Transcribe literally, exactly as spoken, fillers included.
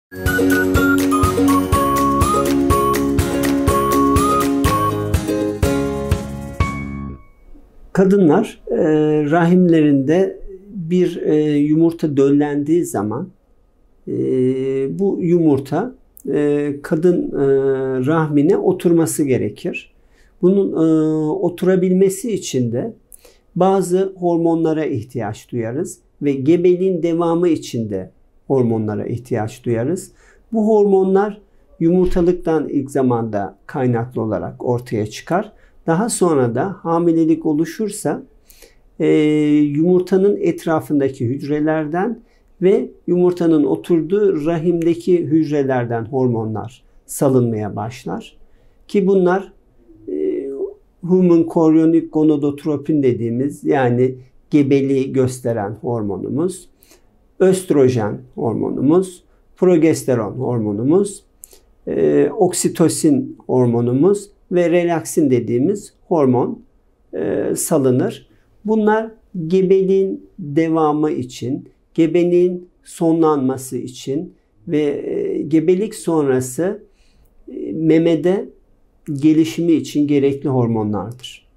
Kadınlar e, rahimlerinde bir e, yumurta döllendiği zaman e, bu yumurta e, kadın e, rahmine oturması gerekir. Bunun e, oturabilmesi için de bazı hormonlara ihtiyaç duyarız ve gebeliğin devamı için de hormonlara ihtiyaç duyarız. Bu hormonlar yumurtalıktan ilk zamanda kaynaklı olarak ortaya çıkar. Daha sonra da hamilelik oluşursa e, yumurtanın etrafındaki hücrelerden ve yumurtanın oturduğu rahimdeki hücrelerden hormonlar salınmaya başlar. Ki bunlar e, human chorionic gonadotropin dediğimiz, yani gebeliği gösteren hormonumuz, östrojen hormonumuz, progesteron hormonumuz, e, oksitosin hormonumuz ve relaksin dediğimiz hormon e, salınır. Bunlar gebeliğin devamı için, gebeliğin sonlanması için ve e, gebelik sonrası e, memede gelişimi için gerekli hormonlardır.